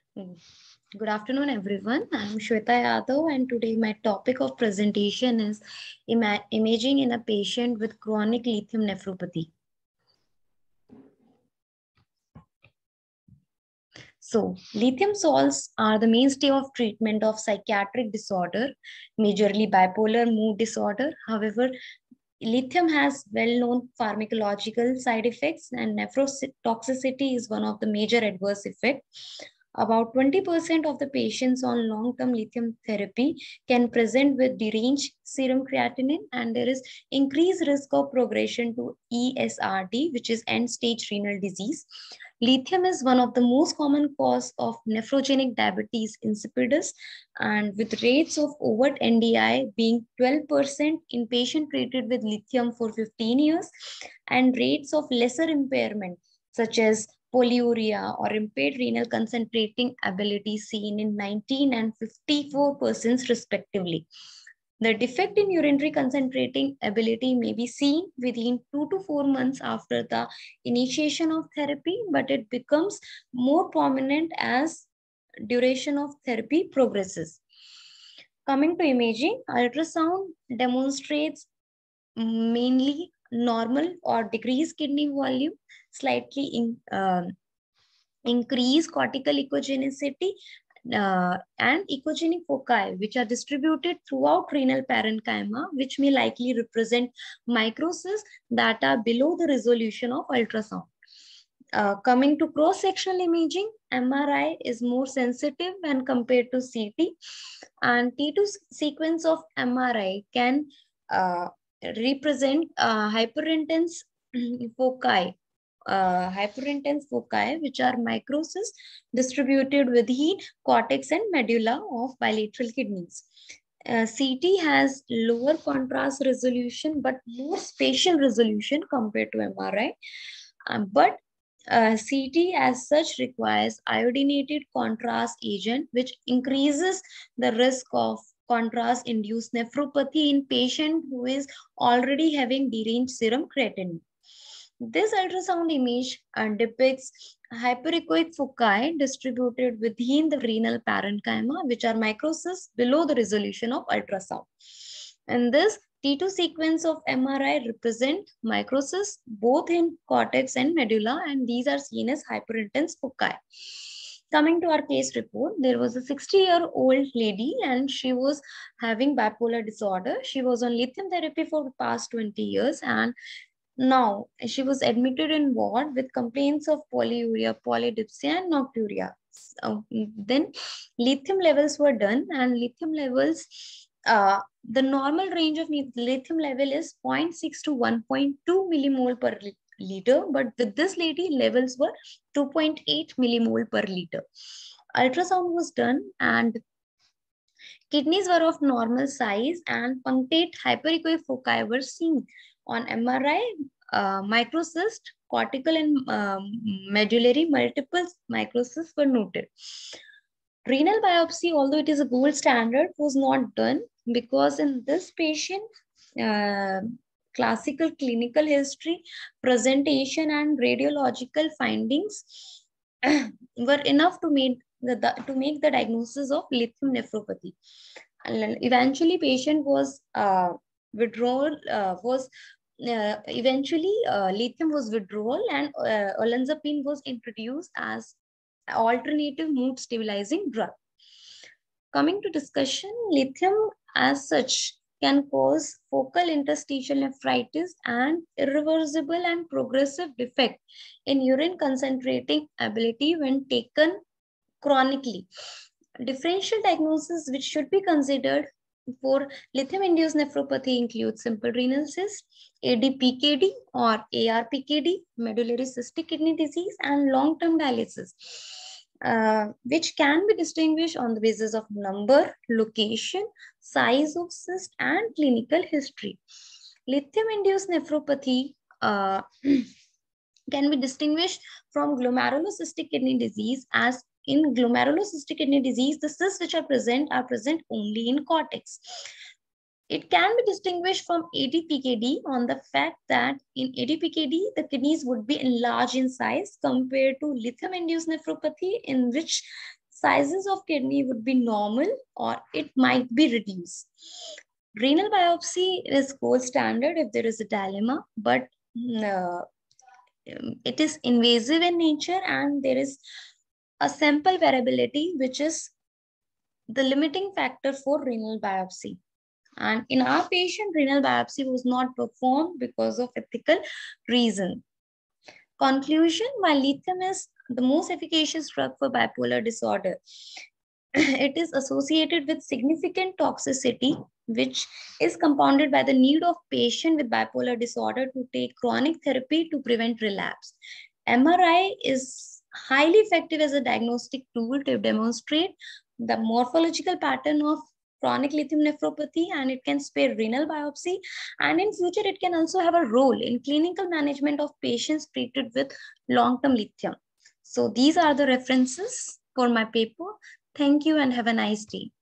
Mm. Good afternoon, everyone. I'm Shweta Yadav, and today my topic of presentation is imaging in a patient with chronic lithium nephropathy. So, lithium salts are the mainstay of treatment of psychiatric disorder, majorly bipolar mood disorder. However, lithium has well-known pharmacological side effects, and nephrotoxicity is one of the major adverse effects. About 20% of the patients on long-term lithium therapy can present with deranged serum creatinine, and there is increased risk of progression to ESRD, which is end-stage renal disease. Lithium is one of the most common cause of nephrogenic diabetes insipidus, and with rates of overt NDI being 12% in patient treated with lithium for 15 years, and rates of lesser impairment such as polyuria or impaired renal concentrating ability seen in 19 and 54% respectively. The defect in urinary concentrating ability may be seen within 2 to 4 months after the initiation of therapy, but it becomes more prominent as duration of therapy progresses. Coming to imaging, ultrasound demonstrates mainly normal or decreased kidney volume, slightly increased cortical echogenicity, and echogenic foci, which are distributed throughout renal parenchyma, which may likely represent microcysts that are below the resolution of ultrasound. Coming to cross-sectional imaging, MRI is more sensitive when compared to CT, and T2 sequence of MRI can uh, represent foci, hyperintense foci, which are microcysts distributed within cortex and medulla of bilateral kidneys. CT has lower contrast resolution but more spatial resolution compared to MRI. But CT as such requires iodinated contrast agent, which increases the risk of contrast-induced nephropathy in patient who is already having deranged serum creatinine. This ultrasound image depicts hyperechoic foci distributed within the renal parenchyma, which are microcysts below the resolution of ultrasound. And this T2 sequence of MRI represent microcysts both in cortex and medulla, and these are seen as hyperintense foci. Coming to our case report, there was a 60-year-old lady and she was having bipolar disorder. She was on lithium therapy for the past 20 years, and now she was admitted in ward with complaints of polyuria, polydipsia, and nocturia. Then lithium levels were done, and lithium levels, the normal range of lithium level is 0.6 to 1.2 millimole per liter, but with this lady, levels were 2.8 millimole per liter. Ultrasound was done, and kidneys were of normal size, and punctate hyperechoic foci were seen. On MRI, microcyst, cortical and medullary multiple microcysts were noted. Renal biopsy, although it is a gold standard, was not done because in this patient, uh, classical clinical history, presentation, and radiological findings were enough to make the diagnosis of lithium nephropathy. And eventually, patient was withdrawal was eventually lithium was withdrawal, and olanzapine was introduced as alternative mood stabilizing drug. Coming to discussion, lithium as such can cause focal interstitial nephritis and irreversible and progressive defect in urine concentrating ability when taken chronically. Differential diagnosis which should be considered for lithium-induced nephropathy include simple renal cyst, ADPKD or ARPKD, medullary cystic kidney disease, and long-term dialysis, which can be distinguished on the basis of number, location, size of cyst, and clinical history. Lithium-induced nephropathy can be distinguished from glomerulocystic kidney disease, as in glomerulocystic kidney disease, the cysts which are present only in cortex. It can be distinguished from ADPKD on the fact that in ADPKD, the kidneys would be enlarged in size compared to lithium-induced nephropathy, in which sizes of kidney would be normal or it might be reduced. Renal biopsy is gold standard if there is a dilemma, but it is invasive in nature and there is a sample variability, which is the limiting factor for renal biopsy. And in our patient, renal biopsy was not performed because of ethical reason. Conclusion, while lithium is the most efficacious drug for bipolar disorder, it is associated with significant toxicity, which is compounded by the need of patient with bipolar disorder to take chronic therapy to prevent relapse. MRI is highly effective as a diagnostic tool to demonstrate the morphological pattern of chronic lithium nephropathy, and it can spare renal biopsy, and in future it can also have a role in clinical management of patients treated with long-term lithium. So these are the references for my paper. Thank you and have a nice day.